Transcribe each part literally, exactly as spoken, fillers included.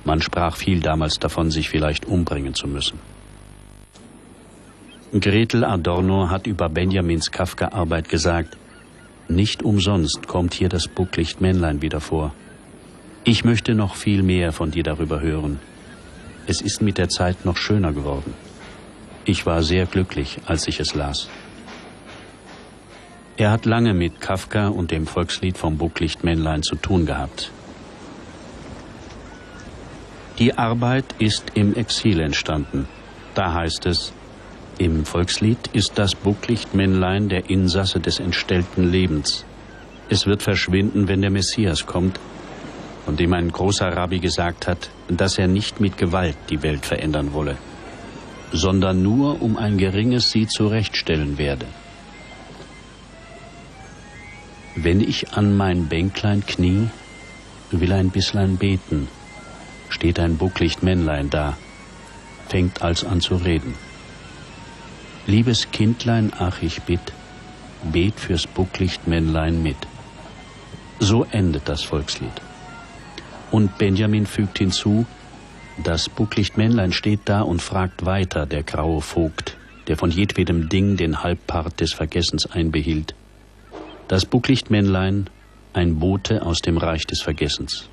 Man sprach viel damals davon, sich vielleicht umbringen zu müssen. Gretel Adorno hat über Benjamins Kafka-Arbeit gesagt: Nicht umsonst kommt hier das Bucklicht-Männlein wieder vor. Ich möchte noch viel mehr von dir darüber hören. Es ist mit der Zeit noch schöner geworden. Ich war sehr glücklich, als ich es las. Er hat lange mit Kafka und dem Volkslied vom Bucklicht-Männlein zu tun gehabt. Die Arbeit ist im Exil entstanden. Da heißt es: Im Volkslied ist das Bucklicht-Männlein der Insasse des entstellten Lebens. Es wird verschwinden, wenn der Messias kommt, von dem ein großer Rabbi gesagt hat, dass er nicht mit Gewalt die Welt verändern wolle, sondern nur um ein geringes sie zurechtstellen werde. Wenn ich an mein Bänklein knie, will ein bisslein beten, steht ein Bucklicht-Männlein da, fängt als an zu reden. Liebes Kindlein, ach ich bitt, bet fürs Bucklicht-Männlein mit. So endet das Volkslied. Und Benjamin fügt hinzu: Das Bucklicht-Männlein steht da und fragt weiter der graue Vogt, der von jedwedem Ding den Halbpart des Vergessens einbehielt. Das Bucklicht-Männlein, ein Bote aus dem Reich des Vergessens.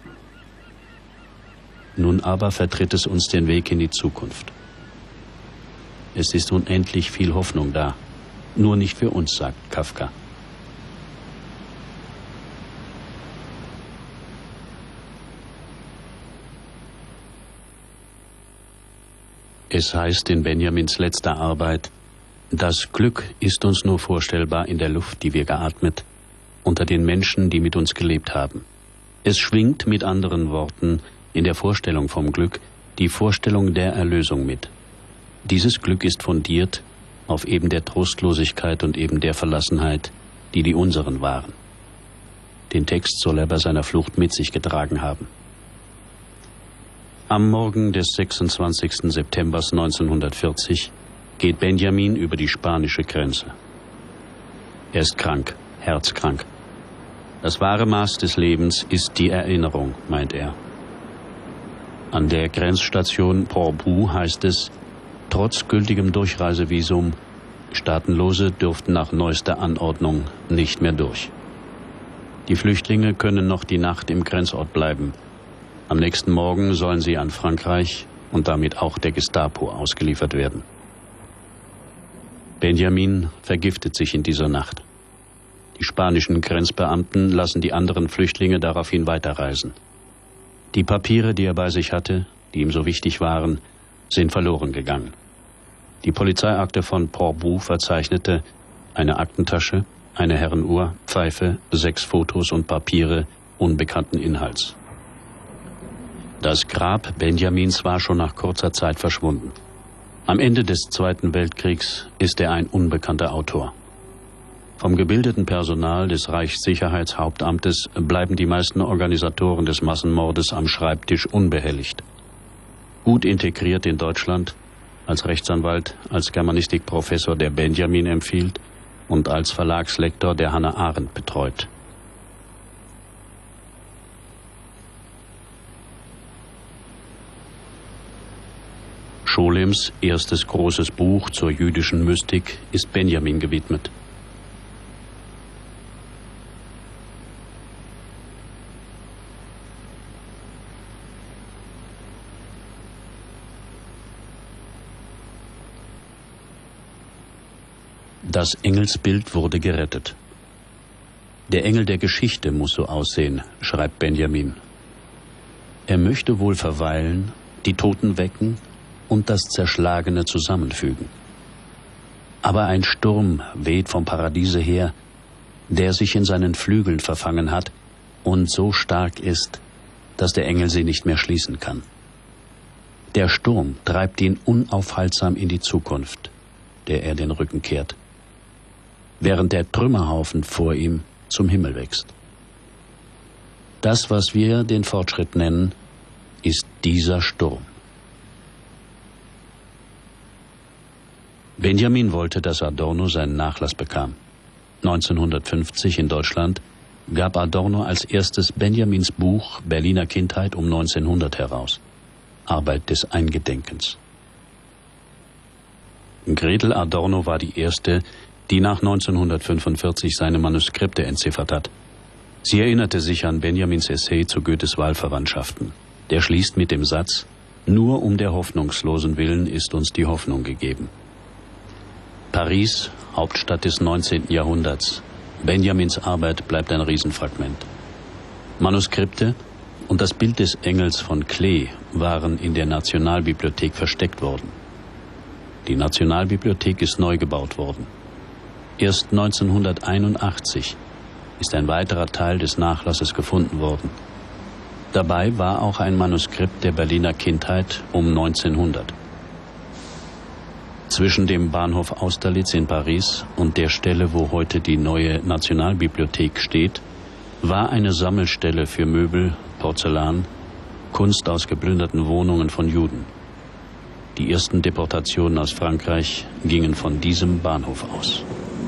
Nun aber vertritt es uns den Weg in die Zukunft. Es ist unendlich viel Hoffnung da, nur nicht für uns, sagt Kafka. Es heißt in Benjamins letzter Arbeit: Das Glück ist uns nur vorstellbar in der Luft, die wir geatmet, unter den Menschen, die mit uns gelebt haben. Es schwingt mit anderen Worten in der Vorstellung vom Glück die Vorstellung der Erlösung mit. Dieses Glück ist fundiert auf eben der Trostlosigkeit und eben der Verlassenheit, die die unseren waren. Den Text soll er bei seiner Flucht mit sich getragen haben. Am Morgen des sechsundzwanzigsten September neunzehnhundertvierzig geht Benjamin über die spanische Grenze. Er ist krank, herzkrank. Das wahre Maß des Lebens ist die Erinnerung, meint er. An der Grenzstation Portbou heißt es: Trotz gültigem Durchreisevisum, Staatenlose dürften nach neuester Anordnung nicht mehr durch. Die Flüchtlinge können noch die Nacht im Grenzort bleiben. Am nächsten Morgen sollen sie an Frankreich und damit auch der Gestapo ausgeliefert werden. Benjamin vergiftet sich in dieser Nacht. Die spanischen Grenzbeamten lassen die anderen Flüchtlinge daraufhin weiterreisen. Die Papiere, die er bei sich hatte, die ihm so wichtig waren, sind verloren gegangen. Die Polizeiakte von Portbou verzeichnete eine Aktentasche, eine Herrenuhr, Pfeife, sechs Fotos und Papiere unbekannten Inhalts. Das Grab Benjamins war schon nach kurzer Zeit verschwunden. Am Ende des Zweiten Weltkriegs ist er ein unbekannter Autor. Vom gebildeten Personal des Reichssicherheitshauptamtes bleiben die meisten Organisatoren des Massenmordes am Schreibtisch unbehelligt. Gut integriert in Deutschland, als Rechtsanwalt, als Germanistikprofessor, der Benjamin empfiehlt, und als Verlagslektor, der Hannah Arendt betreut. Scholems erstes großes Buch zur jüdischen Mystik ist Benjamin gewidmet. Das Engelsbild wurde gerettet. Der Engel der Geschichte muss so aussehen, schreibt Benjamin. Er möchte wohl verweilen, die Toten wecken und das Zerschlagene zusammenfügen. Aber ein Sturm weht vom Paradiese her, der sich in seinen Flügeln verfangen hat und so stark ist, dass der Engel sie nicht mehr schließen kann. Der Sturm treibt ihn unaufhaltsam in die Zukunft, der er den Rücken kehrt, während der Trümmerhaufen vor ihm zum Himmel wächst. Das, was wir den Fortschritt nennen, ist dieser Sturm. Benjamin wollte, dass Adorno seinen Nachlass bekam. neunzehnhundertfünfzig in Deutschland gab Adorno als erstes Benjamins Buch Berliner Kindheit um neunzehnhundert heraus. Arbeit des Eingedenkens. Gretel Adorno war die erste, die nach neunzehnhundertfünfundvierzig seine Manuskripte entziffert hat. Sie erinnerte sich an Benjamins Essay zu Goethes Wahlverwandtschaften. Der schließt mit dem Satz: Nur um der hoffnungslosen Willen ist uns die Hoffnung gegeben. Paris, Hauptstadt des neunzehnten Jahrhunderts. Benjamins Arbeit bleibt ein Riesenfragment. Manuskripte und das Bild des Engels von Klee waren in der Nationalbibliothek versteckt worden. Die Nationalbibliothek ist neu gebaut worden. Erst neunzehnhunderteinundachtzig ist ein weiterer Teil des Nachlasses gefunden worden. Dabei war auch ein Manuskript der Berliner Kindheit um neunzehnhundert. Zwischen dem Bahnhof Austerlitz in Paris und der Stelle, wo heute die neue Nationalbibliothek steht, war eine Sammelstelle für Möbel, Porzellan, Kunst aus geplünderten Wohnungen von Juden. Die ersten Deportationen aus Frankreich gingen von diesem Bahnhof aus.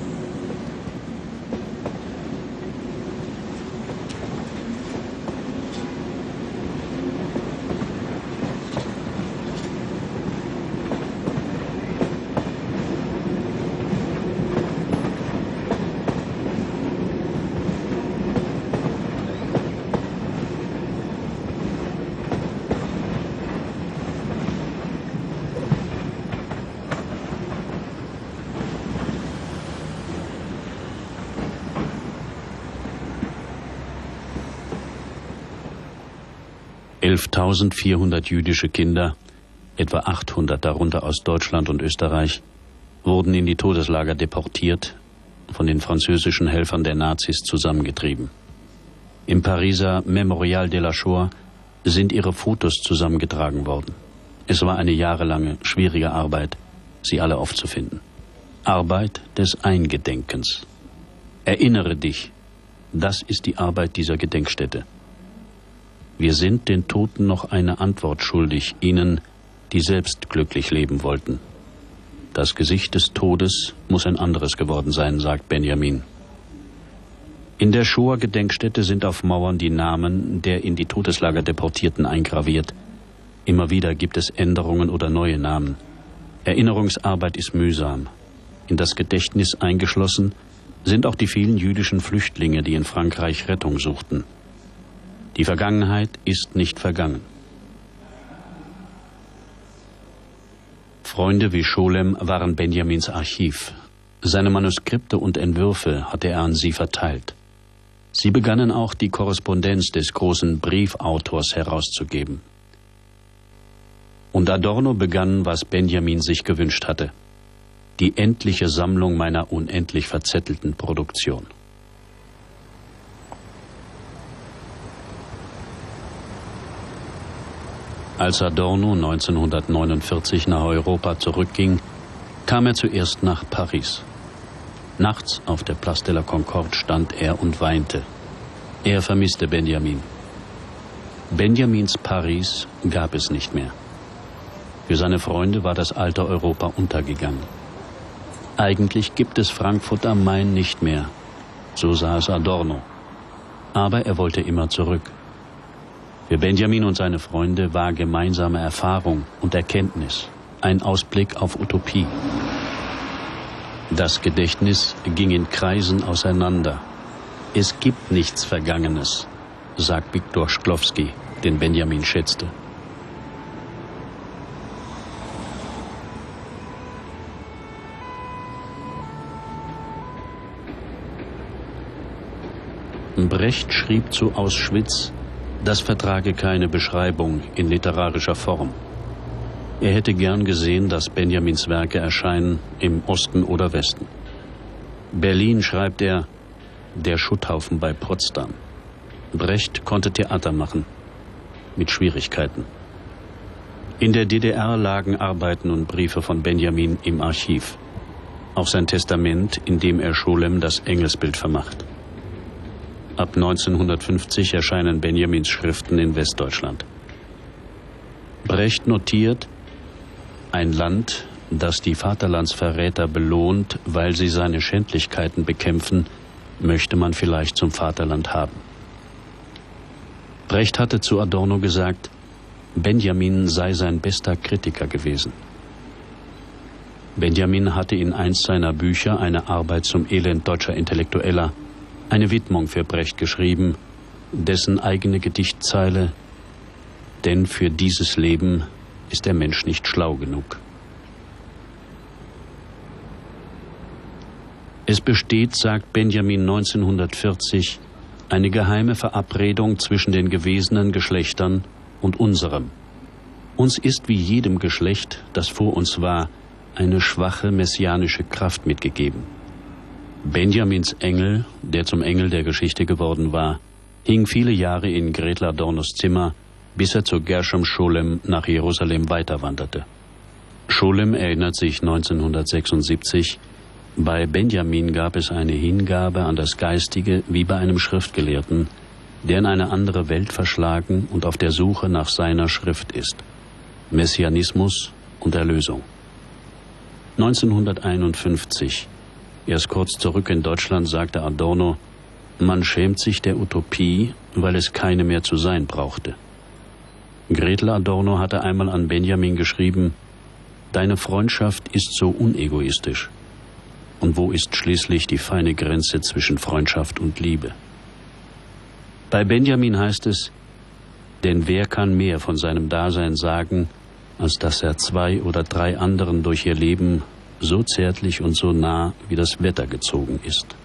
elftausendvierhundert jüdische Kinder, etwa achthundert darunter aus Deutschland und Österreich, wurden in die Todeslager deportiert, von den französischen Helfern der Nazis zusammengetrieben. Im Pariser Memorial de la Shoah sind ihre Fotos zusammengetragen worden. Es war eine jahrelange, schwierige Arbeit, sie alle aufzufinden. Arbeit des Eingedenkens. Erinnere dich, das ist die Arbeit dieser Gedenkstätte. Wir sind den Toten noch eine Antwort schuldig, ihnen, die selbst glücklich leben wollten. Das Gesicht des Todes muss ein anderes geworden sein, sagt Benjamin. In der Shoah-Gedenkstätte sind auf Mauern die Namen der in die Todeslager Deportierten eingraviert. Immer wieder gibt es Änderungen oder neue Namen. Erinnerungsarbeit ist mühsam. In das Gedächtnis eingeschlossen sind auch die vielen jüdischen Flüchtlinge, die in Frankreich Rettung suchten. Die Vergangenheit ist nicht vergangen. Freunde wie Scholem waren Benjamins Archiv. Seine Manuskripte und Entwürfe hatte er an sie verteilt. Sie begannen auch die Korrespondenz des großen Briefautors herauszugeben. Und Adorno begann, was Benjamin sich gewünscht hatte: die endliche Sammlung meiner unendlich verzettelten Produktion. Als Adorno neunzehnhundertneunundvierzig nach Europa zurückging, kam er zuerst nach Paris. Nachts auf der Place de la Concorde stand er und weinte. Er vermisste Benjamin. Benjamins Paris gab es nicht mehr. Für seine Freunde war das alte Europa untergegangen. Eigentlich gibt es Frankfurt am Main nicht mehr, so sah es Adorno. Aber er wollte immer zurück. Für Benjamin und seine Freunde war gemeinsame Erfahrung und Erkenntnis ein Ausblick auf Utopie. Das Gedächtnis ging in Kreisen auseinander. Es gibt nichts Vergangenes, sagt Viktor Shklovsky, den Benjamin schätzte. Brecht schrieb zu Auschwitz, das vertrage keine Beschreibung in literarischer Form. Er hätte gern gesehen, dass Benjamins Werke erscheinen im Osten oder Westen. Berlin, schreibt er, der Schutthaufen bei Potsdam. Brecht konnte Theater machen, mit Schwierigkeiten. In der D D R lagen Arbeiten und Briefe von Benjamin im Archiv. Auch sein Testament, in dem er Scholem das Engelsbild vermacht. Ab neunzehnhundertfünfzig erscheinen Benjamins Schriften in Westdeutschland. Brecht notiert: Ein Land, das die Vaterlandsverräter belohnt, weil sie seine Schändlichkeiten bekämpfen, möchte man vielleicht zum Vaterland haben. Brecht hatte zu Adorno gesagt: Benjamin sei sein bester Kritiker gewesen. Benjamin hatte in eins seiner Bücher, eine Arbeit zum Elend deutscher Intellektueller, eine Widmung für Brecht geschrieben, dessen eigene Gedichtzeile: Denn für dieses Leben ist der Mensch nicht schlau genug. Es besteht, sagt Benjamin neunzehnhundertvierzig, eine geheime Verabredung zwischen den gewesenen Geschlechtern und unserem. Uns ist wie jedem Geschlecht, das vor uns war, eine schwache messianische Kraft mitgegeben. Benjamins Engel, der zum Engel der Geschichte geworden war, hing viele Jahre in Gretel Adornos Zimmer, bis er zu Gershom Scholem nach Jerusalem weiterwanderte. Scholem erinnert sich neunzehnhundertsechsundsiebzig, bei Benjamin gab es eine Hingabe an das Geistige wie bei einem Schriftgelehrten, der in eine andere Welt verschlagen und auf der Suche nach seiner Schrift ist. Messianismus und Erlösung. neunzehnhunderteinundfünfzig, erst kurz zurück in Deutschland, sagte Adorno: Man schämt sich der Utopie, weil es keine mehr zu sein brauchte. Gretel Adorno hatte einmal an Benjamin geschrieben: Deine Freundschaft ist so unegoistisch. Und wo ist schließlich die feine Grenze zwischen Freundschaft und Liebe? Bei Benjamin heißt es: Denn wer kann mehr von seinem Dasein sagen, als dass er zwei oder drei anderen durch ihr Leben so zärtlich und so nah wie das Wetter gezogen ist?